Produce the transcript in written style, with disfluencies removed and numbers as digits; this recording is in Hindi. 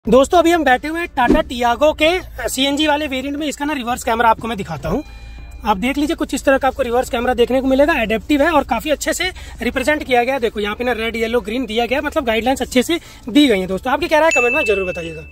दोस्तों अभी हम बैठे हुए हैं टाटा टियागो के सीएनजी वाले वेरिएंट में। इसका ना रिवर्स कैमरा आपको मैं दिखाता हूँ। आप देख लीजिए, कुछ इस तरह का आपको रिवर्स कैमरा देखने को मिलेगा। एडेप्टिव है और काफी अच्छे से रिप्रेजेंट किया गया है। देखो यहाँ पे ना रेड येलो ग्रीन दिया गया, मतलब गाइडलाइंस अच्छे से दी गई है। दोस्तों आपकी क्या राय है कमेंट में जरूर बताइएगा।